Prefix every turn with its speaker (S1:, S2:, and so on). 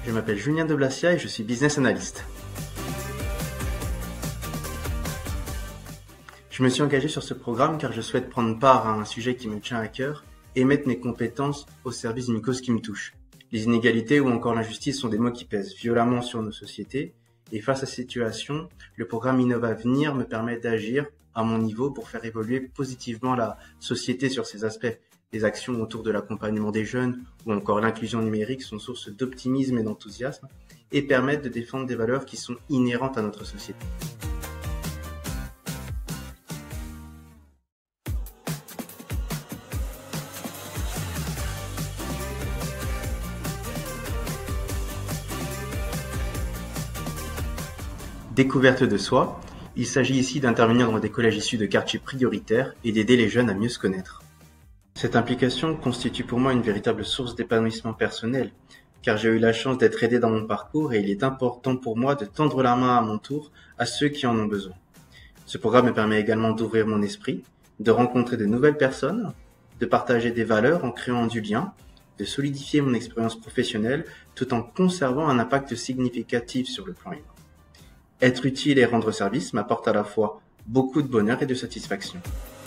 S1: Je m'appelle Julien Deblassia et je suis business analyst. Je me suis engagé sur ce programme car je souhaite prendre part à un sujet qui me tient à cœur et mettre mes compétences au service d'une cause qui me touche. Les inégalités ou encore l'injustice sont des mots qui pèsent violemment sur nos sociétés et face à cette situation, le programme Innovavenir me permet d'agir à mon niveau pour faire évoluer positivement la société sur ces aspects. Les actions autour de l'accompagnement des jeunes ou encore l'inclusion numérique sont source d'optimisme et d'enthousiasme et permettent de défendre des valeurs qui sont inhérentes à notre société. Découverte de soi, il s'agit ici d'intervenir dans des collèges issus de quartiers prioritaires et d'aider les jeunes à mieux se connaître. Cette implication constitue pour moi une véritable source d'épanouissement personnel, car j'ai eu la chance d'être aidé dans mon parcours et il est important pour moi de tendre la main à mon tour à ceux qui en ont besoin. Ce programme me permet également d'ouvrir mon esprit, de rencontrer de nouvelles personnes, de partager des valeurs en créant du lien, de solidifier mon expérience professionnelle tout en conservant un impact significatif sur le plan humain. Être utile et rendre service m'apporte à la fois beaucoup de bonheur et de satisfaction.